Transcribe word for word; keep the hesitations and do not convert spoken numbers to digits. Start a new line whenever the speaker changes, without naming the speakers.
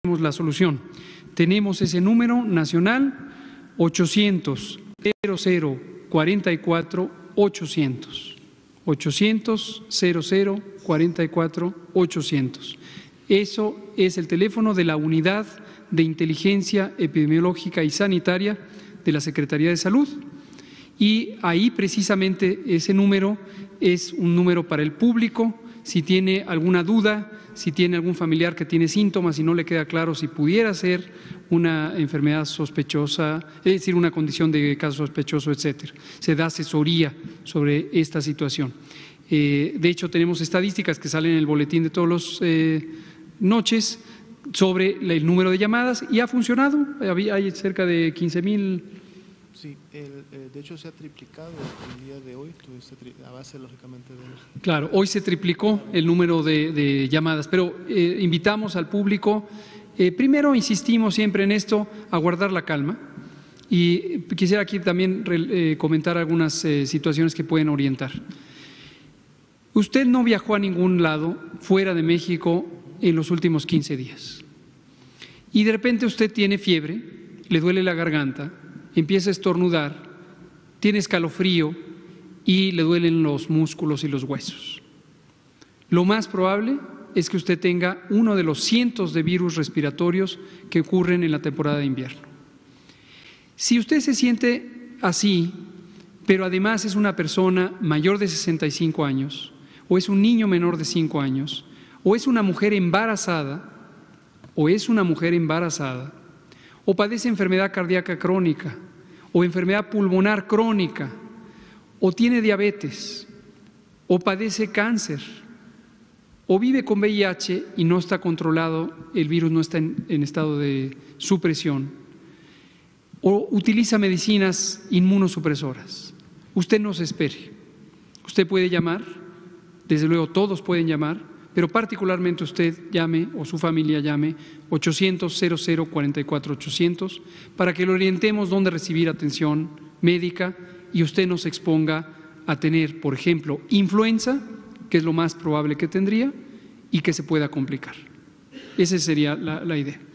la solución. Tenemos ese número nacional ochocientos, cero cero, cuarenta y cuatro, ochocientos. ochocientos, cero cero, cuarenta y cuatro, ochocientos. Eso es el teléfono de la Unidad de Inteligencia Epidemiológica y Sanitaria de la Secretaría de Salud. Y ahí precisamente ese número es un número para el público. Si tiene alguna duda, si tiene algún familiar que tiene síntomas y no le queda claro si pudiera ser una enfermedad sospechosa, es decir, una condición de caso sospechoso, etcétera. Se da asesoría sobre esta situación. Eh, de hecho, tenemos estadísticas que salen en el boletín de todas las eh, noches sobre el número de llamadas y ha funcionado. Hay cerca de quince mil.
Sí, el, eh, de hecho se ha triplicado el día de hoy, a base lógicamente de…
Claro, hoy se triplicó el número de, de llamadas, pero eh, invitamos al público, eh, primero insistimos siempre en esto, a guardar la calma y quisiera aquí también eh, comentar algunas eh, situaciones que pueden orientar. Usted no viajó a ningún lado fuera de México en los últimos quince días y de repente usted tiene fiebre, le duele la garganta, empieza a estornudar, tiene escalofrío y le duelen los músculos y los huesos. Lo más probable es que usted tenga uno de los cientos de virus respiratorios que ocurren en la temporada de invierno. Si usted se siente así, pero además es una persona mayor de sesenta y cinco años, o es un niño menor de cinco años, o es una mujer embarazada, o es una mujer embarazada, o padece enfermedad cardíaca crónica, o enfermedad pulmonar crónica, o tiene diabetes, o padece cáncer, o vive con V I H y no está controlado, el virus no está en, en estado de supresión, o utiliza medicinas inmunosupresoras. Usted no se espere. Usted puede llamar, desde luego todos pueden llamar, pero particularmente usted llame o su familia llame ochocientos, cero cero, cuarenta y cuatro, ochocientos para que lo orientemos dónde recibir atención médica y usted no se exponga a tener, por ejemplo, influenza, que es lo más probable que tendría y que se pueda complicar. Esa sería la, la idea.